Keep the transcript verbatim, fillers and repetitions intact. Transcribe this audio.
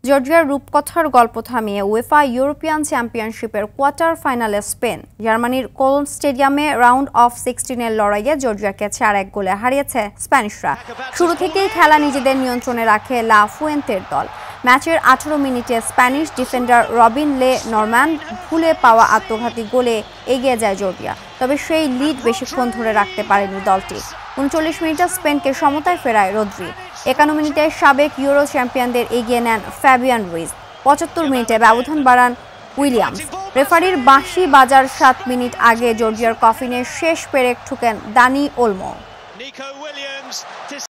জর্জিয়ার রূপকথার গল্প থামিয়ে উয়েফা ইউরোপিয়ান চ্যাম্পিয়নশিপের কোয়ার্টার ফাইনালে স্পেন জার্মানির কোলন স্টেডিয়ামে রাউন্ড অফ সিক্সটিনের লড়াইয়ে জর্জিয়াকে চার এক গোলে হারিয়েছে স্প্যানিশরা। শুরু থেকেই খেলা নিজেদের নিয়ন্ত্রণে রাখে লা ফুয়েন্তের দল। ম্যাচের আঠারো মিনিটে স্প্যানিশ ডিফেন্ডার রবিন লে নরম্যান ভুলে পাওয়া আত্মঘাতী গোলে এগিয়ে যায় জর্জিয়া, তবে সেই লিড বেশিক্ষণ ধরে রাখতে পারেনি দলটি। উনচল্লিশ মিনিটে স্পেনকে সমতায় ফেরায় রদ্রি। একান্ন মিনিটে সাবেক ইউরো চ্যাম্পিয়নদের এগিয়ে নেন ফ্যাবিয়ান রুইজ। পঁচাত্তর মিনিটে ব্যবধান বাড়ান উইলিয়ামস। রেফারির বাঁশি বাজার সাত মিনিট আগে জর্জিয়ার কফিনে শেষ পেরেক ঠুকেন দানি ওলমো।